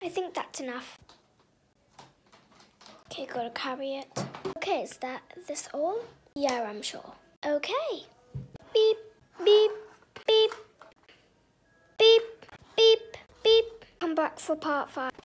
I think that's enough. Okay, gotta carry it. Okay, is this all? Yeah, I'm sure. Okay. Beep, beep, beep, beep, beep, beep. Come back for part 5.